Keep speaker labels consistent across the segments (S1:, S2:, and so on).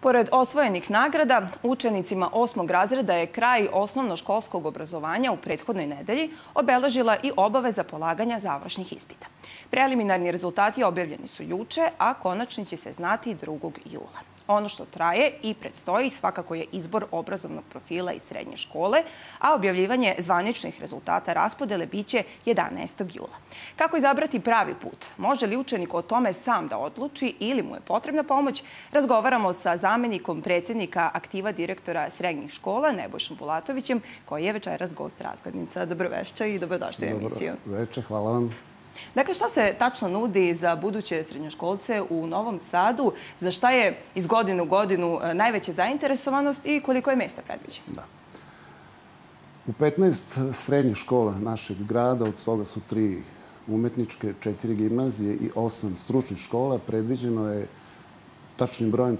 S1: Pored osvojenih nagrada, učenicima 8. razreda je kraj osnovnoškolskog obrazovanja u prethodnoj nedelji obeležila i obaveza polaganja završnih ispita. Preliminarni rezultati objavljeni su juče, a konačni će se znati 2. jula. Ono što traje i predstoji svakako je izbor obrazovnog profila iz srednje škole, a objavljivanje zvaničnih rezultata raspodele biće 11. jula. Kako izabrati pravi put? Može li učenik o tome sam da odluči ili mu je potrebna pomoć? Razgovaramo sa zamenikom predsjednika aktiva direktora srednjih škola, Nebojšom Bulatovićem, koji je večeras gost Razglednica. Dobroveče i dobrodošli u emisiju.
S2: Dobroveče, hvala vam.
S1: Dakle, šta se tačno nudi za buduće srednjoškolce u Novom Sadu? Za šta je iz godine u godinu najveća zainteresovanost i koliko je mesta predviđeno?
S2: Da. U 15 srednjih škola našeg grada, od toga su 3 umetničke, 4 gimnazije i 8 stručnih škola, predviđeno je tačnim brojem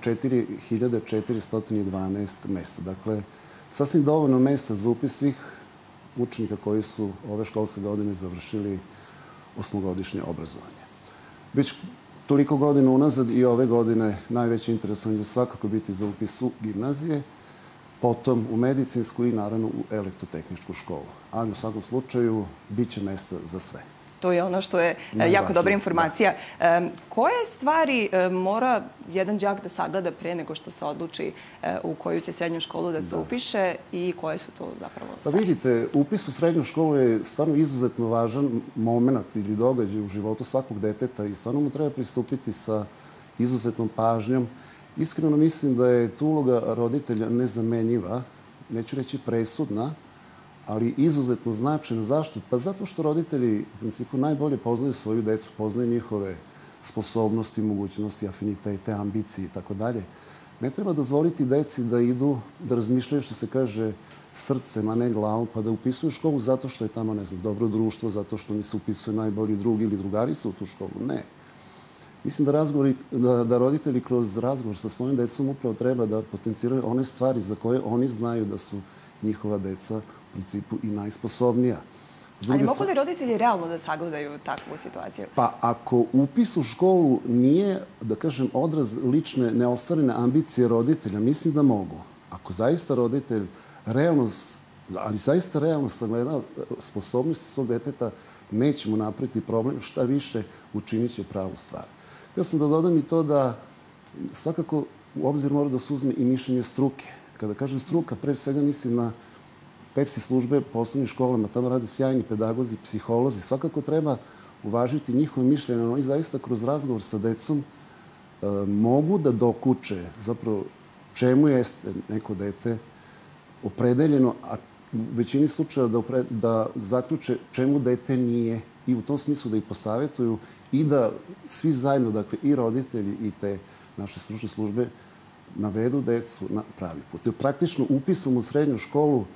S2: 4412 mesta. Dakle, sasvim dovoljno mesta za upis svih učenika koji su ove školske godine završili osmogodišnje obrazovanje. Već toliko godina unazad i ove godine najveće interesovanje će svakako biti za upis u gimnazije, potom u medicinsku i naravno u elektrotehničku školu. Ali u svakom slučaju bit će mesta za sve.
S1: To je ono što je jako dobra informacija. Koje stvari mora jedan đak da sagleda pre nego što se odluči u koju će srednju školu da se upiše i koje su to zapravo stvari?
S2: Pa vidite, upis u srednju školu je stvarno izuzetno važan moment ili događaj u životu svakog deteta i stvarno mu treba pristupiti sa izuzetnom pažnjom. Iskreno mislim da je tu uloga roditelja nezamenjiva, neću reći presudna, ali izuzetno značajno. Zašto? Pa zato što roditelji u principu najbolje poznaju svoju decu, poznaju njihove sposobnosti, mogućnosti, afinitete, ambicije i tako dalje. Ne treba dozvoliti deci da idu, da razmišljaju, što se kaže, srcem, a ne glavom, pa da upisuju školu zato što je tamo, ne znam, dobro društvo, zato što mi se upisuje najbolji drug ili drugarica u tu školu. Ne. Mislim da roditelji kroz razgovor sa svojim decom upravo treba da potenciraju one stvari za koje oni znaju da su njihova deca u principu i najsposobnija.
S1: Ali mogu li roditelji realno da sagledaju takvu situaciju?
S2: Pa ako upis u školu nije, da kažem, odraz lične neostvarene ambicije roditelja, mislim da mogu. Ako zaista roditelj realno, ali zaista realno sagleda sposobnosti svog deteta, nećemo napraviti problem, šta više učinit će pravu stvar. Htio sam da dodam i to da svakako u obzir mora da se uzme i mišljenje struke. Kada kažem struka, pre svega mislim na PEPSI službe po osnovnim školama, tamo rade sjajni pedagozi, psiholozi. Svakako treba uvažiti njihove mišljenje. Oni zaista kroz razgovor sa decom mogu da dokuče zapravo čemu jeste neko dete opredeljeno, a u većini slučajeva da zaključe čemu dete nije i u tom smislu da ih posavetuju i da svi zajedno, dakle i roditelji i te naše stručne službe, navedu decu na pravi put. Praktično upisom u srednju školu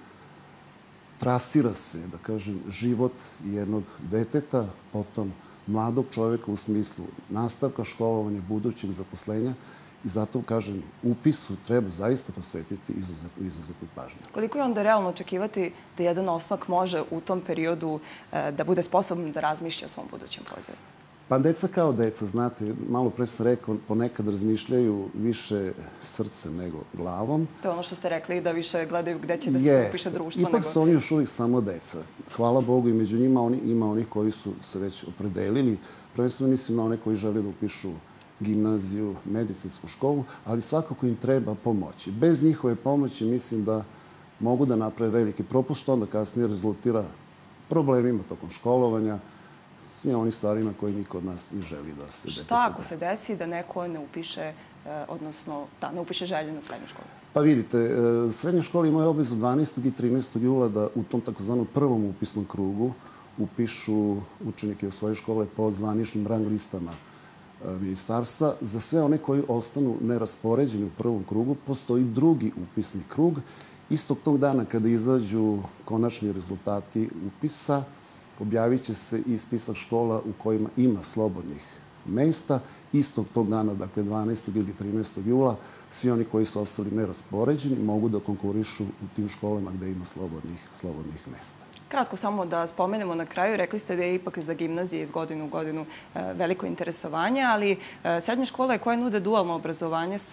S2: trasira se, da kažem, život jednog deteta, potom mladog čovjeka u smislu nastavka školovanja, budućeg zaposlenja i zato, kažem, upisu treba zaista posvetiti izuzetnu pažnju.
S1: Koliko je onda realno očekivati da jedan osmak može u tom periodu da bude sposoban da razmišlja o svom budućem pozivu?
S2: Pa deca kao deca, znate, malo pre sam rekao, ponekad razmišljaju više srcem nego glavom.
S1: To je ono što ste rekli, da više gledaju gde će da se upiše društvo.
S2: Ipak su oni još uvijek samo deca. Hvala Bogu i među njima ima onih koji su se već opredelili. Prvenstveno mislim na one koji žele da upišu gimnaziju, medicinsku školu, ali svakako im treba pomoći. Bez njihove pomoći mislim da mogu da naprave veliki propust, što onda kasnije rezultira problemima tokom školovanja, svim onim stvarima koje niko od nas ne želi da se dete.
S1: Šta ako se desi da neko ne upiše, odnosno da ne upiše željenu srednju školu?
S2: Pa vidite, srednje škole imaju obavezu 12. i 13. jula da u tom takozvanom prvom upisnom krugu upišu učenike u svoje škole po zvaničnim rang listama ministarstva. Za sve one koji ostanu neraspoređeni u prvom krugu postoji drugi upisni krug. Istog tog dana kada izađu konačni rezultati upisa, objavit će se i spisak škola u kojima ima slobodnih mesta. Istog tog dana, dakle 12. ili 13. jula, svi oni koji su ostali neraspoređeni mogu da konkurišu u tim školama gde ima slobodnih mesta.
S1: Kratko samo da spomenemo na kraju, rekli ste da je ipak za gimnazije iz godine u godinu veliko interesovanje, ali srednje škole koje nude dualno obrazovanje su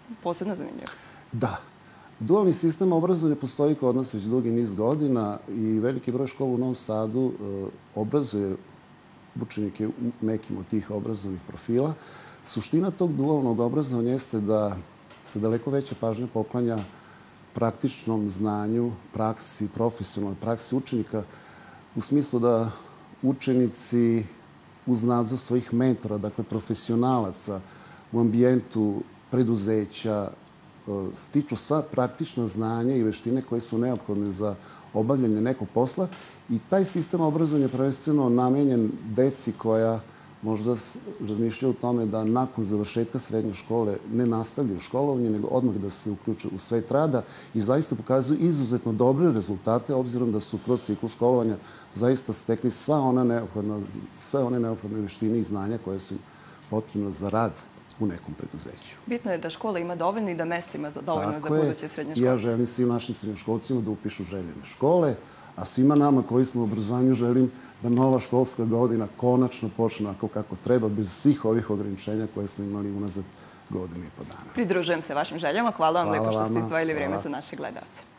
S1: posebno zanimljivo.
S2: Da. Dualni sistem obrazovanja postoji kod nas već dugi niz godina i veliki broj škola u Novom Sadu obrazuje učenike u nekim od tih obrazovnih profila. Suština tog dualnog obrazovanja jeste da se daleko veća pažnja poklanja praktičnom znanju, praksi, profesionalnoj praksi učenika u smislu da učenici uz nadzor svojih mentora, dakle profesionalaca u ambijentu preduzeća, stiču sva praktična znanja i veštine koje su neophodne za obavljanje nekog posla i taj sistem obrazovanja je prvenstveno namenjen deci koja možda razmišljaju o tome da nakon završetka srednje škole ne nastavljaju školovanje, nego odmah da se uključe u svet rada i zaista pokazuju izuzetno dobre rezultate, obzirom da su kroz ciklus školovanja zaista stekli sve one neophodne veštine i znanja koje su potrebne za rad u nekom preduzeću.
S1: Bitno je da škola ima dovoljno i da mesta ima dovoljno za buduće srednje školce.
S2: Ja želim svim našim srednjoškolcima da upišu željene škole, a svima nama koji smo u obrazovanju želim da nova školska godina konačno počne onako kako treba, bez svih ovih ograničenja koje smo imali unazad godinu i po dana.
S1: Pridružujem se vašim željama. Hvala vam lepo što ste izdvojili vrijeme za naše gledalce.